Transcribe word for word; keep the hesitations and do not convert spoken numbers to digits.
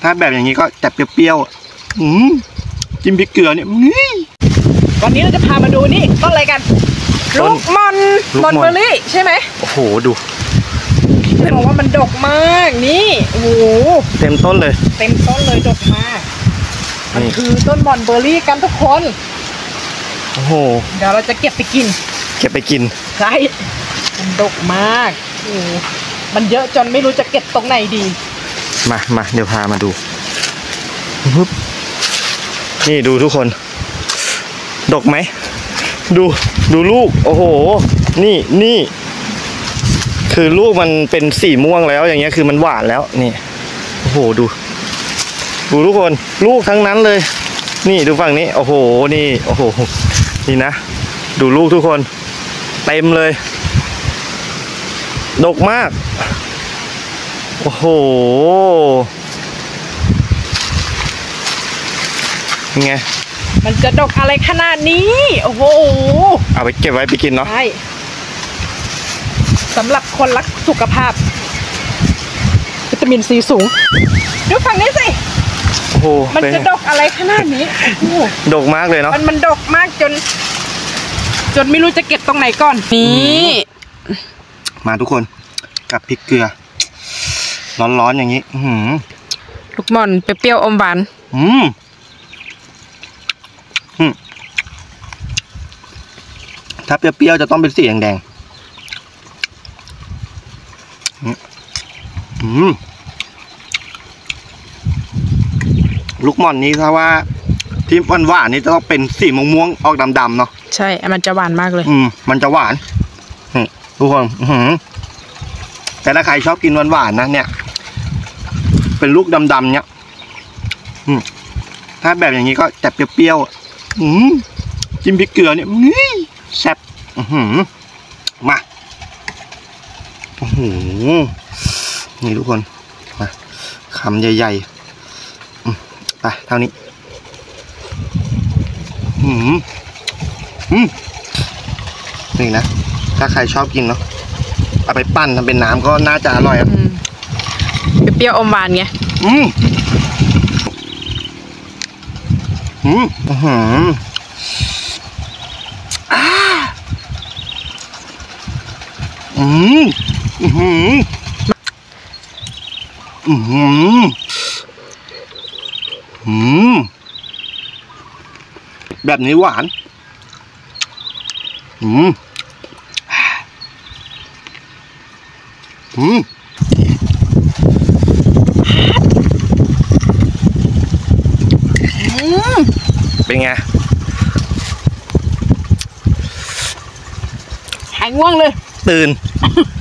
ถ้าแบบอย่างนี้ก็จะเปรี้ยวๆอืมจิ้มพริกเกลือเนี่ยวันนี้เราจะพามาดูนี่ต้นอะไรกันลูกมอนมอนเบอร์รี่ใช่ไหมโอ้โหดูจะบอกว่ามันดกมากนี่โอ้โหเต็มต้นเลยเต็มต้นเลยดกมากมันคือต้นมอนเบอร์รี่กันทุกคนโอ้โหเดี๋ยวเราจะเก็บไปกินเก็บไปกินใช่มันดกมากโอ้มันเยอะจนไม่รู้จะเก็บตรงไหนดีมามาเดี๋ยวพามาดูปึ๊บนี่ดูทุกคนดกไหมดูดูลูกโอ้โหนี่นี่คือลูกมันเป็นสีม่วงแล้วอย่างเงี้ยคือมันหวานแล้วนี่โอ้โหดูดูทุกคนลูกทั้งนั้นเลยนี่ดูฝั่งนี้โอ้โหนี่โอ้โหนี่นะดูลูกทุกคนเต็มเลยดกมากโอ้โหยังไงมันจะดกอะไรขนาดนี้โอ้โหเอาไปเก็บไว้ไปกินเนาะใช่สำหรับคนรักสุขภาพวิตามินซีสูงดูฝั่งนี้สิโอ้โหมันจะดกอะไรขนาดนี้โอ้โหดกมากเลยเนาะมันมันดกมากจนจนไม่รู้จะเก็บตรงไหนก่อนนี่มาทุกคนกับพริกเกลือร้อนๆอย่างนี้ลูกม่อนเปรี้ยวอมหวานอืมถ้าเปรี้ยวๆจะต้องเป็นสีแดงๆอืมลูกม่อนนี้ถ้าว่าที่หวานๆนี่จะต้องเป็นสีม่วงๆออกดำๆเนาะใช่มันจะหวานมากเลยอืมมันจะหวานทุกคนแต่ถ้าใครชอบกินหวานๆนะเนี่ยเป็นลูกดำๆเนี่ยถ้าแบบอย่างนี้ก็จะเปรี้ยวๆอืมจิ้มพริกเกลือเนี่ยแซ่บมาโอ้โหนี่ทุกคนมาคำใหญ่ๆไปเท่านี้อืมอืมนี่นะถ้าใครชอบกินเนาะเอาไปปั้นทำเป็นน้ำก็น่าจะอร่อยอ่ะเปรี้ยวอมหวานไงอืมอืมอืมอ่าอืมอืมอืมอืมแบบนี้หวานอืมอืมเป็นไงหายง่วงเลยตื่น